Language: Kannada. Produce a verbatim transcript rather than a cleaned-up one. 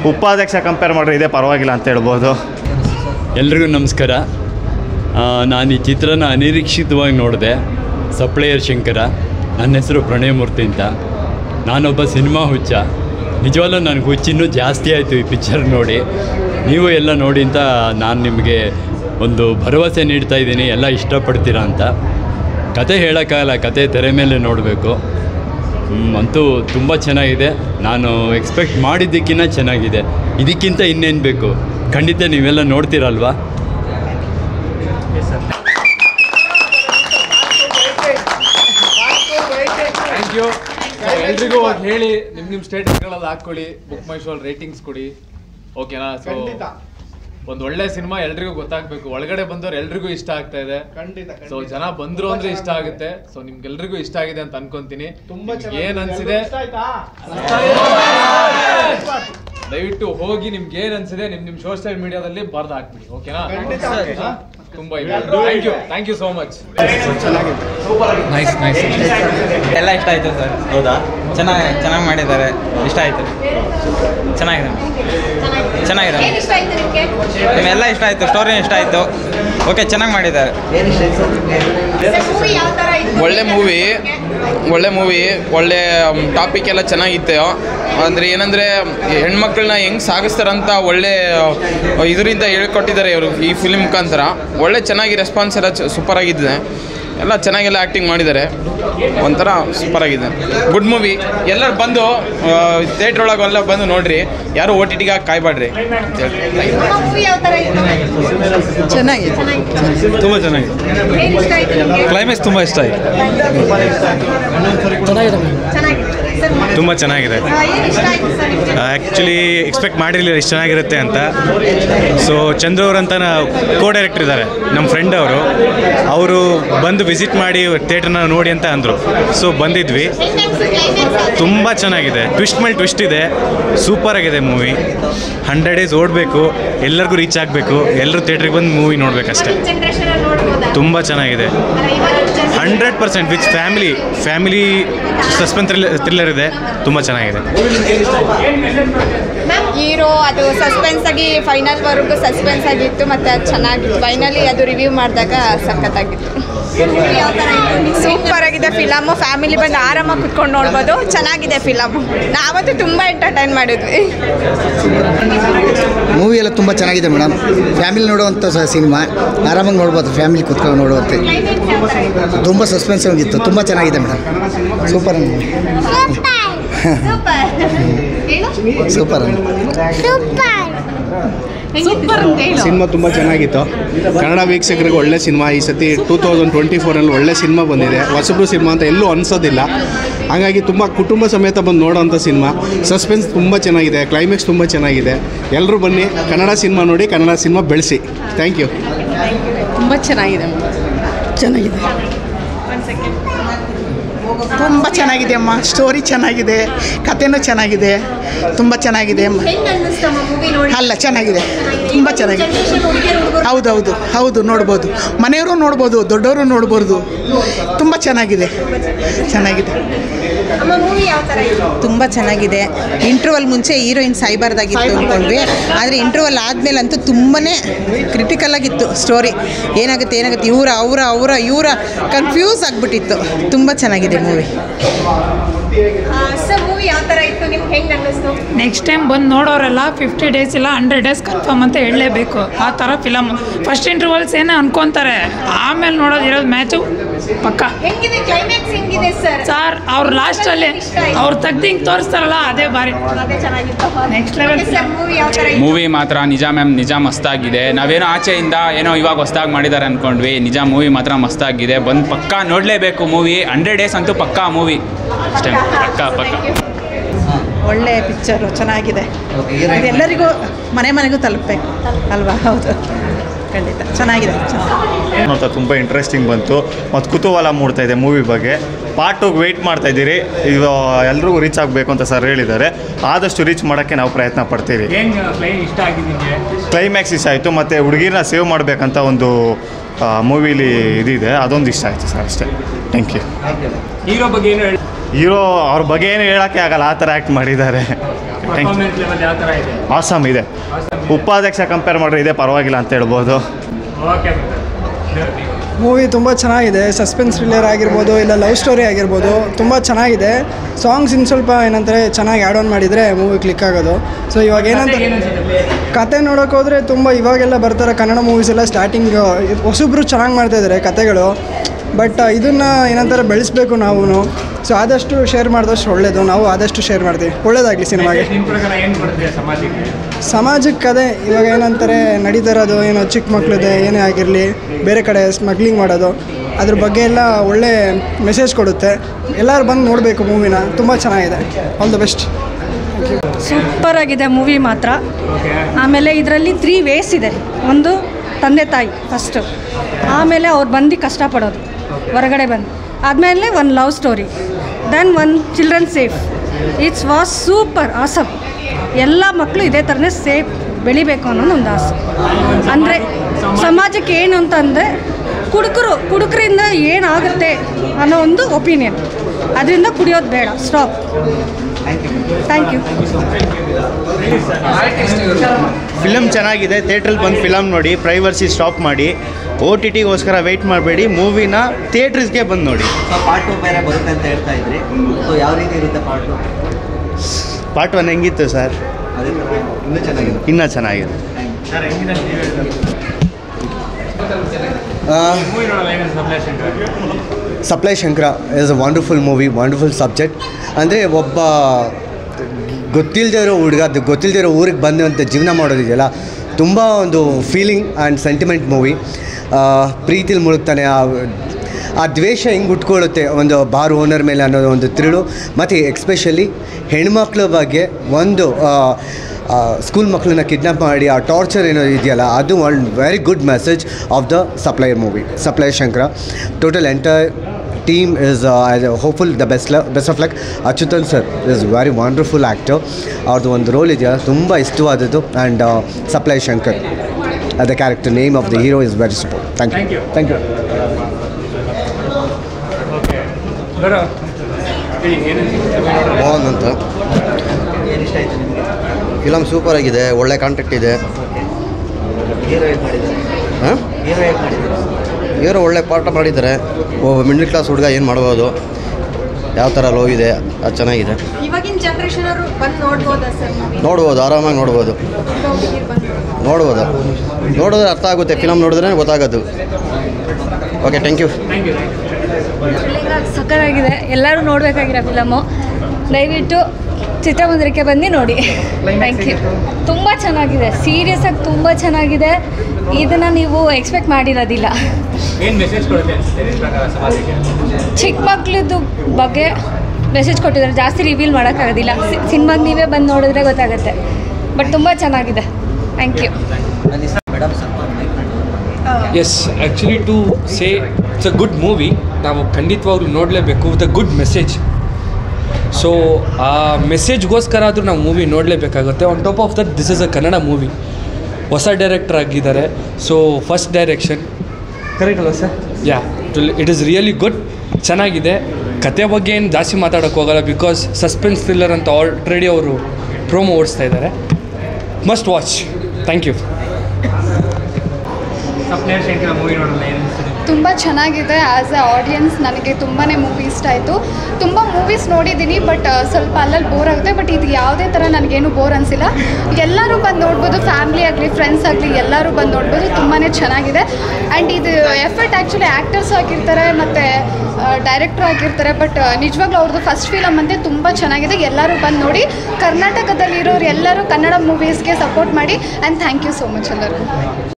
ಉಪಾಧ್ಯಕ್ಷ ಕಂಪೇರ್ ಮಾಡಿದ್ರೆ ಇದೇ ಪರವಾಗಿಲ್ಲ ಅಂತ ಹೇಳ್ಬೋದು. ಎಲ್ರಿಗೂ ನಮಸ್ಕಾರ. ನಾನು ಈ ಚಿತ್ರನ ಅನಿರೀಕ್ಷಿತವಾಗಿ ನೋಡಿದೆ. ಸಪ್ಲೈಯರ್ ಶಂಕರ. ನನ್ನ ಹೆಸರು ಪ್ರಣಯಮೂರ್ತಿ ಅಂತ. ನಾನೊಬ್ಬ ಸಿನಿಮಾ ಹುಚ್ಚ. ನಿಜವಲ್ಲೂ ನನಗೆ ಹುಚ್ಚಿನ್ನೂ ಜಾಸ್ತಿ ಆಯಿತು ಈ ಪಿಕ್ಚರ್ ನೋಡಿ. ನೀವು ಎಲ್ಲ ನೋಡಿ ಅಂತ ನಾನು ನಿಮಗೆ ಒಂದು ಭರವಸೆ ನೀಡ್ತಾ ಇದ್ದೀನಿ, ಎಲ್ಲ ಇಷ್ಟಪಡ್ತೀರಾ ಅಂತ. ಕತೆ ಹೇಳೋಕ್ಕಾಗಲ್ಲ, ಕತೆ ತೆರೆ ಮೇಲೆ ನೋಡಬೇಕು. ಅಂತೂ ತುಂಬ ಚೆನ್ನಾಗಿದೆ. ನಾನು ಎಕ್ಸ್ಪೆಕ್ಟ್ ಮಾಡಿದ್ದಕ್ಕಿಂತ ಚೆನ್ನಾಗಿದೆ. ಇದಕ್ಕಿಂತ ಇನ್ನೇನು ಬೇಕು? ಖಂಡಿತ ನೀವೆಲ್ಲ ನೋಡ್ತೀರಲ್ವಾ? Thank you. ಎಲ್ರಿಗೂ ಹೇಳಿ ನಿಮ್ಮ ನಿಮ್ಮ ಸ್ಟೇಟಸ್ಗಳಲ್ಲಿ ಹಾಕ್ಕೊಳ್ಳಿ, ಬುಕ್ ಮೈ ಶೋ ರೇಟಿಂಗ್ಸ್ ಕೊಡಿ, ಓಕೆನಾ? ಸೊ ಒಂದು ಒಳ್ಳೆ ಸಿನಿಮಾ ಎಲ್ರಿಗೂ ಗೊತ್ತಾಗಬೇಕು. ಒಳಗಡೆ ಬಂದವ್ರು ಎಲ್ರಿಗೂ ಇಷ್ಟ ಆಗ್ತಾ ಇದೆ. ಸೊ ಜನ ಬಂದ್ರು ಅಂದ್ರೆ ಇಷ್ಟ ಆಗುತ್ತೆ. ಸೊ ನಿಮ್ಗೆಲ್ರಿಗೂ ಇಷ್ಟ ಆಗಿದೆ ಅಂತ ಅನ್ಕೊಂತೀನಿ. ಏನ್ ಅನ್ಸಿದೆ ದಯವಿಟ್ಟು ಹೋಗಿ ನಿಮ್ಗೆ ಏನ್ ಅನ್ಸಿದೆ ನಿಮ್ ನಿಮ್ ಸೋಷಿಯಲ್ ಮೀಡಿಯಾದಲ್ಲಿ ಬರ್ದು ಹಾಕ್ಬಿಡಿ, ಓಕೆನಾ? ತುಂಬಾ ಇದೆ. Thank you thank you so much. Nice nice ಎಲ್ಲ ಇಷ್ಟ ಆಯಿತು ಸರ್. ಹೌದಾ? ಚೆನ್ನಾಗಿ ಚೆನ್ನಾಗಿ ಮಾಡಿದ್ದಾರೆ. ಇಷ್ಟ ಆಯಿತು. ಚೆನ್ನಾಗಿದೆ ಚೆನ್ನಾಗಿದೆ ನಿಮ್ಮೆಲ್ಲ ಇಷ್ಟ ಆಯಿತು. ಸ್ಟೋರಿ ಇಷ್ಟ ಆಯಿತು. ಓಕೆ, ಚೆನ್ನಾಗಿ ಮಾಡಿದ್ದಾರೆ. ಒಳ್ಳೆ ಮೂವಿ ಒಳ್ಳೆ ಮೂವಿ ಒಳ್ಳೆ ಟಾಪಿಕ್ ಎಲ್ಲ ಚೆನ್ನಾಗಿತ್ತು. ಅಂದರೆ ಏನಂದರೆ ಹೆಣ್ಮಕ್ಳನ್ನ ಹೆಂಗೆ ಸಾಗಿಸ್ತಾರಂತ ಒಳ್ಳೆ ಇದರಿಂದ ಹೇಳ್ಕೊಟ್ಟಿದ್ದಾರೆ ಇವರು ಈ ಫಿಲ್ಮ್ ಮುಖಾಂತರ. ಒಳ್ಳೆ ಚೆನ್ನಾಗಿ ರೆಸ್ಪಾನ್ಸ್ ಎಲ್ಲ ಸೂಪರಾಗಿದೆ. ಎಲ್ಲ ಚೆನ್ನಾಗೆಲ್ಲ ಆ್ಯಕ್ಟಿಂಗ್ ಮಾಡಿದ್ದಾರೆ. ಒಂಥರ ಸೂಪರಾಗಿದೆ. Good movie. ಎಲ್ಲರೂ ಬಂದು ಥಿಯೇಟ್ರ್ ಒಳಗೆ ಎಲ್ಲ ಬಂದು ನೋಡಿರಿ. ಯಾರು ಓ ಟಿ ಟಿಗೆ ಕಾಯ್ಬಾಡ್ರಿ ಅಂತೇಳಿ. ಚೆನ್ನಾಗಿದೆ, ತುಂಬ ಚೆನ್ನಾಗಿದೆ. ಕ್ಲೈಮ್ಯಾಕ್ಸ್ ತುಂಬ ಇಷ್ಟ ಆಯಿತು. ತುಂಬ ಚೆನ್ನಾಗಿದೆ. ಆ್ಯಕ್ಚುಲಿ ಎಕ್ಸ್ಪೆಕ್ಟ್ ಮಾಡಿರಲಿಲ್ಲ ಇಷ್ಟು ಚೆನ್ನಾಗಿರುತ್ತೆ ಅಂತ. ಸೊ ಚಂದ್ರು ಅವರಂತ ಕೋ ಡೈರೆಕ್ಟರ್ ಇದ್ದಾರೆ, ನಮ್ಮ ಫ್ರೆಂಡ್ ಅವರು. ಅವರು ಬಂದು ವಿಸಿಟ್ ಮಾಡಿ ಥಿಯೇಟ್ರನ್ನ ನೋಡಿ ಅಂತ ಅಂದರು. ಸೊ ಬಂದಿದ್ವಿ. ತುಂಬ ಚೆನ್ನಾಗಿದೆ. ಟ್ವಿಸ್ಟ್ ಮೇಲೆ ಟ್ವಿಸ್ಟ್ ಇದೆ. ಸೂಪರಾಗಿದೆ ಮೂವಿ. ಹಂಡ್ರೆಡ್ ಡೇಸ್ ಓಡಬೇಕು, ಎಲ್ಲರಿಗೂ ರೀಚ್ ಆಗಬೇಕು. ಎಲ್ಲರೂ ಥಿಯೇಟ್ರಿಗೆ ಬಂದು ಮೂವಿ ನೋಡಬೇಕಷ್ಟೆ. ತುಂಬ ಚೆನ್ನಾಗಿದೆ. Hundred percent with family family suspense thriller ಇದೆ. ತುಂಬ ಚೆನ್ನಾಗಿದೆ. ಹೀರೋ ಅದು ಸಸ್ಪೆನ್ಸ್ ಆಗಿ ಫೈನಲ್ವರೆಗೂ ಸಸ್ಪೆನ್ಸ್ ಆಗಿತ್ತು, ಮತ್ತು ಅದು ಚೆನ್ನಾಗಿತ್ತು. ಫೈನಲಿ ಅದು ರಿವ್ಯೂ ಮಾಡಿದಾಗ ಸಖತ್ತಾಗಿತ್ತು. ಸೂಪರ್ ಆಗಿದೆ ಫಿಲಮು. ಫ್ಯಾಮಿಲಿ ಬಂದು ಆರಾಮಾಗಿ ಕುತ್ಕೊಂಡು ನೋಡ್ಬೋದು. ಚೆನ್ನಾಗಿದೆ ಫಿಲಮು. ನಾವಂತೂ ತುಂಬ ಎಂಟರ್ಟೈನ್ ಮಾಡಿದ್ವಿ. ಮೂವಿ ಎಲ್ಲ ತುಂಬ ಚೆನ್ನಾಗಿದೆ ಮೇಡಮ್. ಫ್ಯಾಮಿಲಿ ನೋಡುವಂಥ ಸಿನಿಮಾ, ಆರಾಮಾಗಿ ನೋಡ್ಬೋದು. ಫ್ಯಾಮಿಲಿ ಕುತ್ಕೊಂಡು ನೋಡುವಂತೆ ತುಂಬ ಸಸ್ಪೆನ್ಸ್ ಆಗಿತ್ತು. ತುಂಬ ಚೆನ್ನಾಗಿದೆ ಮೇಡಮ್. ಸೂಪರ್ ಸೂಪರ್ ಸಿನಿಮಾ ತುಂಬ ಚೆನ್ನಾಗಿತ್ತು. ಕನ್ನಡ ವೀಕ್ಷಕರಿಗೆ ಒಳ್ಳೆ ಸಿನಿಮಾ. ಈ ಸತಿ ಟೂ ತೌಸಂಡ್ ಟ್ವೆಂಟಿ ಫೋರಲ್ಲಿ ಒಳ್ಳೆ ಸಿನಿಮಾ ಬಂದಿದೆ. ಹೊಸಬ್ರು ಸಿನಿಮಾ ಅಂತ ಎಲ್ಲೂ ಅನಿಸೋದಿಲ್ಲ. ಹಾಗಾಗಿ ತುಂಬ ಕುಟುಂಬ ಸಮೇತ ಬಂದು ನೋಡೋಂಥ ಸಿನಿಮಾ. ಸಸ್ಪೆನ್ಸ್ ತುಂಬ ಚೆನ್ನಾಗಿದೆ. ಕ್ಲೈಮ್ಯಾಕ್ಸ್ ತುಂಬ ಚೆನ್ನಾಗಿದೆ. ಎಲ್ಲರೂ ಬನ್ನಿ, ಕನ್ನಡ ಸಿನಿಮಾ ನೋಡಿ, ಕನ್ನಡ ಸಿನಿಮಾ ಬೆಳೆಸಿ. Thank you. ತುಂಬ ಚೆನ್ನಾಗಿದೆ ಚೆನ್ನಾಗಿದೆ ತುಂಬ ಚೆನ್ನಾಗಿದೆ ಅಮ್ಮ. ಸ್ಟೋರಿ ಚೆನ್ನಾಗಿದೆ, ಕಥೆನೂ ಚೆನ್ನಾಗಿದೆ. ತುಂಬ ಚೆನ್ನಾಗಿದೆ ಅಮ್ಮ. ಅಲ್ಲ ಚೆನ್ನಾಗಿದೆ, ತುಂಬ ಚೆನ್ನಾಗಿದೆ. ಹೌದೌದು ಹೌದು ನೋಡ್ಬೋದು. ಮನೆಯವರು ನೋಡ್ಬೋದು, ದೊಡ್ಡವರು ನೋಡ್ಬೋದು. ತುಂಬ ಚೆನ್ನಾಗಿದೆ ಚೆನ್ನಾಗಿದೆ ತುಂಬ ಚೆನ್ನಾಗಿದೆ. ಇಂಟ್ರವಲ್ ಮುಂಚೆ ಹೀರೋಯಿನ್ ಸಾಯ್ಬಾರ್ದಾಗಿತ್ತು ಅಂದ್ಕೊಂಡ್ವಿ, ಆದರೆ ಇಂಟ್ರವಲ್ ಆದಮೇಲೆ ಅಂತೂ ತುಂಬಾ ಕ್ರಿಟಿಕಲ್ ಆಗಿತ್ತು ಸ್ಟೋರಿ. ಏನಾಗುತ್ತೆ ಏನಾಗುತ್ತೆ ಇವರ ಅವರ ಅವರ ಇವರ ಕನ್ಫ್ಯೂಸ್ ಆಗಿಬಿಟ್ಟಿತ್ತು. ತುಂಬ ಚೆನ್ನಾಗಿದೆ ಮೂವಿ. ನೆಕ್ಸ್ಟ್ ಟೈಮ್ ಬಂದು ನೋಡೋರೆಲ್ಲ ಫಿಫ್ಟಿ ಡೇಸ್ ಇಲ್ಲ ಹಂಡ್ರೆಡ್ ಡೇಸ್ ಕನ್ಫರ್ಮ್ ಅಂತ ಹೇಳಲೇಬೇಕು. ಆ ಥರ ಫಿಲಮ್. ಫಸ್ಟ್ ಇಂಟರ್ವಲ್ಸ್ ಏನೇ ಅನ್ಕೊತಾರೆ, ಆಮೇಲೆ ನೋಡೋದು ಇರೋದು ಮ್ಯಾಚು ಪಕ್ಕ. ಸರ್ ಅವ್ರು ಲಾಸ್ಟಲ್ಲಿ ಅವ್ರು ತೆಗ್ದು ಹಿಂಗೆ ತೋರಿಸ್ತಾರಲ್ಲ, ಅದೇ ಬಾರಿ ನೆಕ್ಸ್ಟ್ ಲೆವೆಲ್. ಮೂವಿ ಮಾತ್ರ ನಿಜ ಮ್ಯಾಮ್, ನಿಜ ಮಸ್ತಾಗಿದೆ. ನಾವೇನೋ ಆಚೆಯಿಂದ ಏನೋ ಇವಾಗ ಹೊಸ್ದಾಗಿ ಮಾಡಿದ್ದಾರೆ ಅಂದ್ಕೊಂಡ್ವಿ. ನಿಜ ಮೂವಿ ಮಾತ್ರ ಮಸ್ತಾಗಿದೆ. ಬಂದು ಪಕ್ಕಾ ನೋಡಲೇಬೇಕು ಮೂವಿ. ಹಂಡ್ರೆಡ್ ಡೇಸ್ ಅಂತೂ ಪಕ್ಕಾ ಮೂವಿ ಅಷ್ಟೇ. ಪಕ್ಕ ಪಕ್ಕ ಒಳ್ಳೆ ಪಿಕ್ಚರು, ಚೆನ್ನಾಗಿದೆ. ಎಲ್ಲರಿಗೂ ಮನೆ ಮನೆಗೂ ತಲುಪಬೇಕು ಅಲ್ವಾ? ಹೌದು, ಖಂಡಿತ ಚೆನ್ನಾಗಿದೆ. ನೋಡ್ತಾ ತುಂಬ ಇಂಟ್ರೆಸ್ಟಿಂಗ್ ಬಂತು ಮತ್ತು ಕುತೂಹಲ ಮೂಡ್ತಾ ಇದೆ ಮೂವಿ ಬಗ್ಗೆ. ಪಾರ್ಟ್ ಟೂಗೆ ವೆಯ್ಟ್ ಮಾಡ್ತಾ ಇದ್ದೀರಿ. ಇದು ಎಲ್ರಿಗೂ ರೀಚ್ ಆಗಬೇಕು ಅಂತ ಸರ್ ಹೇಳಿದ್ದಾರೆ. ಆದಷ್ಟು ರೀಚ್ ಮಾಡೋಕ್ಕೆ ನಾವು ಪ್ರಯತ್ನ ಪಡ್ತೀವಿ. ಕ್ಲೈಮ್ಯಾಕ್ಸ್ ಇಷ್ಟ ಆಯಿತು, ಮತ್ತು ಹುಡುಗಿರನ್ನ ಸೇವ್ ಮಾಡಬೇಕಂತ ಒಂದು ಮೂವಿಲಿ ಇದಿದೆ, ಅದೊಂದು ಇಷ್ಟ ಆಯಿತು ಸರ್ ಅಷ್ಟೇ. Thank you. ಹೀರೋ ಬಗ್ಗೆ ಏನು ಹೇಳಿ? ಹೀರೋ ಅವ್ರ ಬಗ್ಗೆ ಏನು ಹೇಳೋಕ್ಕೆ ಆಗಲ್ಲ, ಆ ಥರ ಆ್ಯಕ್ಟ್ ಮಾಡಿದ್ದಾರೆ. ಆಸಮ್ ಇದೆ. ಉಪಾಧ್ಯಕ್ಷ ಕಂಪೇರ್ ಮಾಡಿದ್ರೆ ಇದೆ ಪರವಾಗಿಲ್ಲ ಅಂತ ಹೇಳ್ಬೋದು. ಮೂವಿ ತುಂಬ ಚೆನ್ನಾಗಿದೆ. ಸಸ್ಪೆನ್ಸ್ ಥ್ರಿಲ್ಲರ್ ಆಗಿರ್ಬೋದು, ಇಲ್ಲ ಲವ್ ಸ್ಟೋರಿ ಆಗಿರ್ಬೋದು, ತುಂಬ ಚೆನ್ನಾಗಿದೆ. ಸಾಂಗ್ಸ್ ಇನ್ನು ಸ್ವಲ್ಪ ಏನಂತಾರೆ ಚೆನ್ನಾಗಿ ಆ್ಯಡ್ ಆನ್ ಮಾಡಿದರೆ ಮೂವಿ ಕ್ಲಿಕ್ ಆಗೋದು. ಸೊ ಇವಾಗ ಏನಂತ ಕತೆ ನೋಡೋಕೆ ಹೋದರೆ ತುಂಬ ಇವಾಗೆಲ್ಲ ಬರ್ತಾರೆ ಕನ್ನಡ ಮೂವೀಸ್ ಎಲ್ಲ ಸ್ಟಾರ್ಟಿಂಗ್ ಹೊಸಬ್ರು ಚೆನ್ನಾಗಿ ಮಾಡ್ತಾಯಿದ್ದಾರೆ ಕತೆಗಳು. ಬಟ್ ಇದನ್ನು ಏನಂತಾರೆ ಬೆಳೆಸಬೇಕು ನಾವು. ಸೊ ಆದಷ್ಟು ಶೇರ್ ಮಾಡಿದಷ್ಟು ಒಳ್ಳೆಯದು. ನಾವು ಆದಷ್ಟು ಶೇರ್ ಮಾಡ್ತೀವಿ. ಒಳ್ಳೇದಾಗಲಿ ಸಿನಿಮಾಗೆ. ಸಮಾಜಕ್ಕೆ ಅದೇ ಇವಾಗ ಏನಂತಾರೆ ನಡೀತಾ ಇರೋದು ಏನೋ ಚಿಕ್ಕ ಮಕ್ಕಳಿದೆ ಏನೇ ಆಗಿರಲಿ, ಬೇರೆ ಕಡೆ ಸ್ಮಗ್ಲಿಂಗ್ ಮಾಡೋದು, ಅದ್ರ ಬಗ್ಗೆ ಎಲ್ಲ ಒಳ್ಳೆ ಮೆಸೇಜ್ ಕೊಡುತ್ತೆ. ಎಲ್ಲರೂ ಬಂದು ನೋಡಬೇಕು ಮೂವಿನ. ತುಂಬ ಚೆನ್ನಾಗಿದೆ. All the best. ಸೂಪರ್ ಆಗಿದೆ ಮೂವಿ ಮಾತ್ರ. ಆಮೇಲೆ ಇದರಲ್ಲಿ ತ್ರೀ ವೇಸ್ ಇದೆ. ಒಂದು ತಂದೆ ತಾಯಿ ಫಸ್ಟು, ಆಮೇಲೆ ಅವ್ರು ಬಂದು ಕಷ್ಟಪಡೋದು ಹೊರಗಡೆ ಬಂದು, ಆದಮೇಲೆ ಒಂದು ಲವ್ ಸ್ಟೋರಿ, ದೆನ್ ಒಂದು children safe. It's was super awesome. ಎಲ್ಲ ಮಕ್ಕಳು ಇದೇ ಥರನೇ ಸೇಫ್ ಬೆಳಿಬೇಕು ಅನ್ನೋದು ಒಂದು ಆಸೆ. ಅಂದರೆ ಸಮಾಜಕ್ಕೆ ಏನು ಅಂತಂದರೆ ಕುಡುಕರು ಕುಡುಕರಿಂದ ಏನಾಗುತ್ತೆ ಅನ್ನೋ ಒಂದು ಒಪಿನಿಯನ್. ಅದರಿಂದ ಕುಡಿಯೋದು ಬೇಡ, ಸ್ಟಾಪ್. Thank you. ಫಿಲಮ್ ಚೆನ್ನಾಗಿದೆ. ಥಿಯೇಟ್ರಲ್ಲಿ ಬಂದು ಫಿಲಮ್ ನೋಡಿ, ಪ್ರೈವರ್ಸಿ ಸ್ಟಾಪ್ ಮಾಡಿ. ಓ ಟಿ ಟಿಗೋಸ್ಕರ ವೆಯ್ಟ್ ಮಾಡಬೇಡಿ, ಮೂವಿನ ಥಿಯೇಟ್ರಿಸ್ಗೆ ಬಂದು ನೋಡಿ. ಪಾರ್ಟ್ ಟು ಬೇರೆ ಬರುತ್ತೆ ಅಂತ ಹೇಳ್ತಾ ಇದ್ರಿ. ಸೊ ಯಾವ ರೀತಿ ಇರುತ್ತೆ ಪಾರ್ಟ್ ಟು? ಪಾರ್ಟ್ ಒನ್ ಹೆಂಗಿತ್ತು ಸರ್? ಅದೇ ಥರ ಇನ್ನೂ ಚೆನ್ನಾಗಿದೆ. ಇನ್ನೂ ಚೆನ್ನಾಗಿದೆ. Supply Shankara is a wonderful movie, wonderful subject. ಅಂದರೆ ಒಬ್ಬ ಗೊತ್ತಿಲ್ಲದೆ ಇರೋ ಹುಡುಗ ಗೊತ್ತಿಲ್ಲದೆ ಇರೋ ಊರಿಗೆ ಬಂದಂಥ ಜೀವನ ಮಾಡೋದಿದೆಯಲ್ಲ, ತುಂಬ ಒಂದು ಫೀಲಿಂಗ್ ಆ್ಯಂಡ್ ಸೆಂಟಿಮೆಂಟ್ ಮೂವಿ. ಪ್ರೀತಿಲಿ ಮುಳುಗ್ತಾನೆ, ಆ ಆ ದ್ವೇಷ ಹೆಂಗೆ ಉಟ್ಕೊಳ್ಳುತ್ತೆ ಒಂದು ಬಾರ್ ಓನರ್ ಮೇಲೆ ಅನ್ನೋದು ಒಂದು ತಿರುಳು. ಮತ್ತು ಎಕ್ಸ್ಪೆಷಲಿ ಹೆಣ್ಮಕ್ಳ ಬಗ್ಗೆ ಒಂದು ಸ್ಕೂಲ್ ಮಕ್ಕಳನ್ನ ಕಿಡ್ನಾಪ್ ಮಾಡಿ ಆ ಟಾರ್ಚರ್ ಏನೋ ಇದೆಯಲ್ಲ, ಅದು ಒಂದು very good message of the supplier movie, supply Shankara. Total entire team is uh, hopeful the best luck, best of luck. Achyutan sir is very wonderful actor. ಅವ್ರದ್ದು ಒಂದು ರೋಲ್ ಇದೆಯಲ್ಲ ತುಂಬ ಇಷ್ಟವಾದದ್ದು. And supply Shankar the character name of the hero is very super. Thank you. Thank you. Mohan ಅಂತ. ಫಿಲಮ್ ಸೂಪರ್ ಆಗಿದೆ, ಒಳ್ಳೆ ಕಾಂಟ್ಯಾಕ್ಟ್ ಇದೆ. ಹಾಂ, ಹೀರೋ ಒಳ್ಳೆ ಪಾಠ ಮಾಡಿದ್ದಾರೆ. ಒಬ್ಬ ಮಿಡ್ಲ್ ಕ್ಲಾಸ್ ಹುಡುಗ ಏನು ಮಾಡ್ಬೋದು, ಯಾವ ಥರ ಲವ್ ಇದೆ, ಅದು ಚೆನ್ನಾಗಿದೆ. ಇವಾಗಿನ ಜನರೇಷನ್ ಅವರು ಬಂದು ನೋಡ್ಬೋದಾ ಸರ್? ನೋಡ್ಬೋದು, ಆರಾಮಾಗಿ ನೋಡ್ಬೋದು. ನೋಡ್ಬೋದು ನೋಡಿದ್ರೆ ಅರ್ಥ ಆಗುತ್ತೆ. ಫಿಲಮ್ ನೋಡಿದ್ರೆ ಗೊತ್ತಾಗೋದು. Okay, thank you. ಸಕ್ಕತ್ತಾಗಿದೆ. ಎಲ್ಲರೂ ನೋಡಬೇಕಾಗಿರೋ ಫಿಲಮು. ದಯವಿಟ್ಟು ಚಿತ್ರಮಂದಿರಕ್ಕೆ ಬಂದು ನೋಡಿ. Thank you. ತುಂಬ ಚೆನ್ನಾಗಿದೆ, ಸೀರಿಯಸ್ ಆಗಿ ತುಂಬ ಚೆನ್ನಾಗಿದೆ. ಇದನ್ನು ನೀವು ಎಕ್ಸ್ಪೆಕ್ಟ್ ಮಾಡಿರೋದಿಲ್ಲ. ಏನು ಮೆಸೇಜ್ ಕೊಡುತ್ತೆ ಚಿಕ್ಕ ಮಕ್ಳದ್ದು ಬಗ್ಗೆ ಮೆಸೇಜ್ ಕೊಟ್ಟಿದ್ದಾರೆ. ಜಾಸ್ತಿ ರಿವೀಲ್ ಮಾಡೋಕ್ಕಾಗೋದಿಲ್ಲ. ಸಿನಿಮಾಗೆ ನೀವೇ ಬಂದು ನೋಡಿದ್ರೆ ಗೊತ್ತಾಗುತ್ತೆ. ಬಟ್ ತುಂಬ ಚೆನ್ನಾಗಿದೆ. Thank you. Yes, actually to say it's a good movie. ನಾವು ಖಂಡಿತವಾಗ್ಲೂ ನೋಡಲೇಬೇಕು with a good message. So ಆ ಮೆಸೇಜ್ಗೋಸ್ಕರ ಆದರೂ ನಾವು ಮೂವಿ ನೋಡಲೇಬೇಕಾಗುತ್ತೆ. On top of that this is a Kannada movie. ಹೊಸ ಡೈರೆಕ್ಟರ್ ಆಗಿದ್ದಾರೆ. ಸೊ ಫಸ್ಟ್ ಡೈರೆಕ್ಷನ್ ಕರೆಕ್ಟ್ ಅಲ್ಲ sir? Yeah, it is really good. ಚೆನ್ನಾಗಿದೆ. ಕತೆ ಬಗ್ಗೆ ಏನು ಜಾಸ್ತಿ ಮಾತಾಡೋಕ್ಕೆ ಹೋಗಲ್ಲ, ಬಿಕಾಸ್ ಸಸ್ಪೆನ್ಸ್ ಥ್ರಿಲ್ಲರ್ ಅಂತ ಆಲ್ರೆಡಿ ಅವರು ಪ್ರೋಮೋ ಓಡಿಸ್ತಾ ಇದ್ದಾರೆ. Must watch. Thank you. ತುಂಬ ಚೆನ್ನಾಗಿದೆ. ಆ್ಯಸ್ ಎ ಆಡಿಯನ್ಸ್ ನನಗೆ ತುಂಬಾ ಮೂವಿ ಇಷ್ಟ ಆಯಿತು. ತುಂಬ ಮೂವೀಸ್ ನೋಡಿದ್ದೀನಿ, ಬಟ್ ಸ್ವಲ್ಪ ಅಲ್ಲಲ್ಲಿ ಬೋರ್ ಆಗುತ್ತೆ. ಬಟ್ ಇದು ಯಾವುದೇ ಥರ ನನಗೇನು ಬೋರ್ ಅನಿಸಿಲ್ಲ. ಎಲ್ಲರೂ ಬಂದು ನೋಡ್ಬೋದು, ಫ್ಯಾಮ್ಲಿ ಆಗಲಿ ಫ್ರೆಂಡ್ಸ್ ಆಗಲಿ ಎಲ್ಲರೂ ಬಂದು ನೋಡ್ಬೋದು. ತುಂಬಾ ಚೆನ್ನಾಗಿದೆ. ಆ್ಯಂಡ್ ಇದು ಎಫರ್ಟ್ ಆ್ಯಕ್ಚುಲಿ ಆ್ಯಕ್ಟರ್ಸ್ ಆಗಿರ್ತಾರೆ ಮತ್ತು ಡೈರೆಕ್ಟ್ರು ಆಗಿರ್ತಾರೆ. ಬಟ್ ನಿಜವಾಗ್ಲೂ ಅವ್ರದ್ದು ಫಸ್ಟ್ ಫಿಲಮ್ ಅಂತೆ ತುಂಬ ಚೆನ್ನಾಗಿದೆ. ಎಲ್ಲರೂ ಬಂದು ನೋಡಿ. ಕರ್ನಾಟಕದಲ್ಲಿರೋರು ಎಲ್ಲರೂ ಕನ್ನಡ ಮೂವೀಸ್ಗೆ ಸಪೋರ್ಟ್ ಮಾಡಿ. And thank you so much ಎಲ್ಲರಿಗೂ.